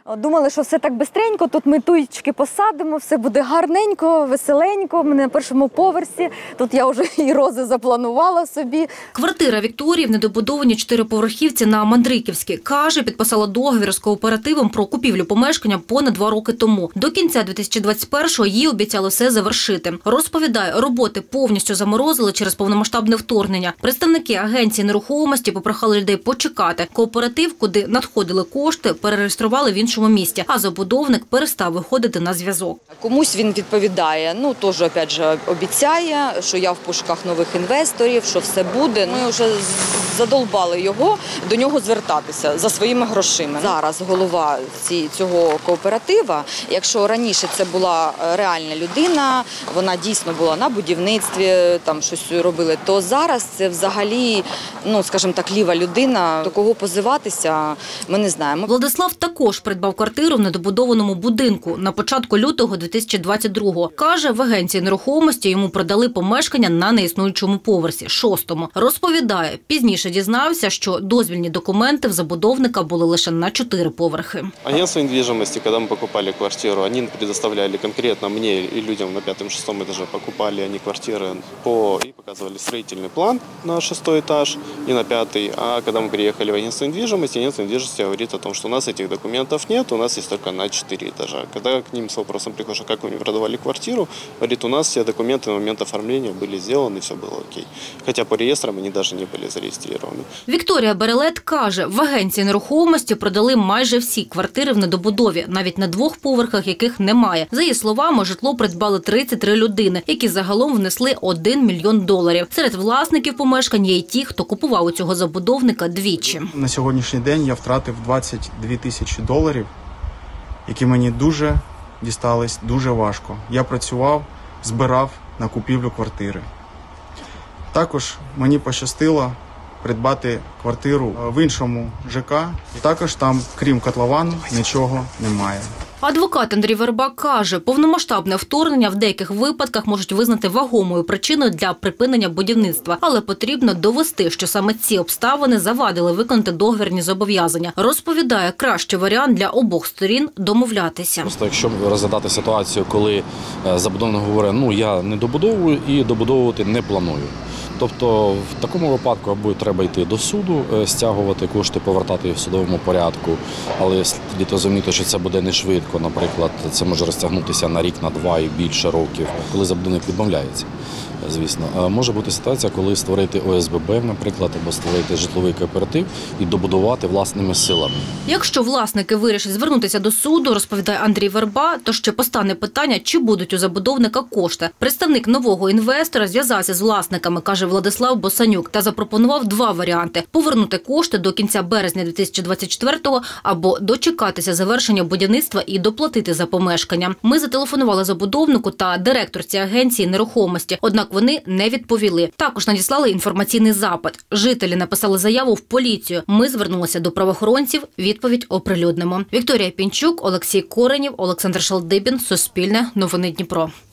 Думали, що все так бистренько, тут ми туєчки посадимо, все буде гарненько, веселенько. Ми на першому поверсі, тут я вже і рози запланувала собі. Квартира Вікторії в недобудованій 4-поверхівці на Мандриківській. Каже, підписала договір з кооперативом про купівлю помешкання понад 2 роки тому. До кінця 2021-го їй обіцяли все завершити. Розповідає, роботи повністю заморозили через повномасштабне вторгнення. Представники агенції нерухомості попрохали людей почекати. Кооператив, куди надходили кошти, перереєстрували в іншому місті, а забудовник перестав виходити на зв'язок. Комусь він відповідає, теж, опять же, обіцяє, що я в пошуках нових інвесторів, що все буде. Ми вже задолбали його, до нього звертатися за своїми грошима. Зараз голова цього кооператива, якщо раніше це була реальна людина, вона дійсно була на будівництві, там щось робили, то зараз це взагалі, скажімо так, ліва людина. До кого позиватися, ми не знаємо. Владислав також придбав квартиру в недобудованому будинку на початку лютого 2022-го. Каже, в агенції нерухомості йому продали помешкання на неіснуючому поверсі, 6-му. Розповідає, пізніше дізнався, що дозвільні документи в забудовника були лише на 4 поверхи. Агентство недвижимости, коли ми покупали квартиру, вони предоставляли конкретно мені і людям на 5-6 етажі, покупали вони квартири і показували строительний план на 6-й етаж і на 5-й. А коли ми приїхали в агентство недвижимости говорит о том, что у нас этих документов нет, у нас есть только на 4 этажа. Когда к ним с вопросом прихожу, как вы мне продавали квартиру, говорит, у нас все документы на момент оформления были сделаны, все было окей. Хотя по реестрам они даже не были зарегистрированы. Вікторія Берелет каже, в агенції нерухомості продали майже всі квартири в недобудові, навіть на 2 поверхах, яких немає. За її словами, житло придбали 33 людини, які загалом внесли $1 мільйон. Серед власників помешкань є й ті, хто купував у цього забудовника двічі. На сьогоднішній день я втратив $22 тисячі, які мені дуже дістались, дуже важко. Я працював, збирав на купівлю квартири. Також мені пощастило придбати квартиру в іншому ЖК. Також там, крім котловану, нічого немає. Адвокат Андрій Верба каже, повномасштабне вторгнення в деяких випадках можуть визнати вагомою причиною для припинення будівництва. Але потрібно довести, що саме ці обставини завадили виконати договірні зобов'язання. Розповідає, кращий варіант для обох сторін – домовлятися. Просто якщо розглядати ситуацію, коли забудовник говорить, я не добудовую і добудовувати не планую. Тобто в такому випадку або треба йти до суду, стягувати кошти, повертати їх в судовому порядку, але слід розуміти, що це буде не швидко. Наприклад, це може розтягнутися на рік, на 2 і більше років, коли забудовник відмовляється. Звісно, може бути ситуація, коли створити ОСББ, наприклад, або створити житловий кооператив і добудувати власними силами. Якщо власники вирішать звернутися до суду, розповідає Андрій Верба, то ще постане питання, чи будуть у забудовника кошти. Представник нового інвестора зв'язався з власниками, каже Владислав Босанюк, та запропонував 2 варіанти – повернути кошти до кінця березня 2024-го або дочекатися завершення будівництва і доплатити за помешкання. Ми зателефонували забудовнику та директорці агенції нерухомості, однак вони не відповіли. Також надіслали інформаційний запит. Жителі написали заяву в поліцію. Ми звернулися до правоохоронців. Відповідь оприлюднимо. Вікторія Пінчук, Олексій Коренєв, Олександр Шалдибін. Суспільне. Новини Дніпро.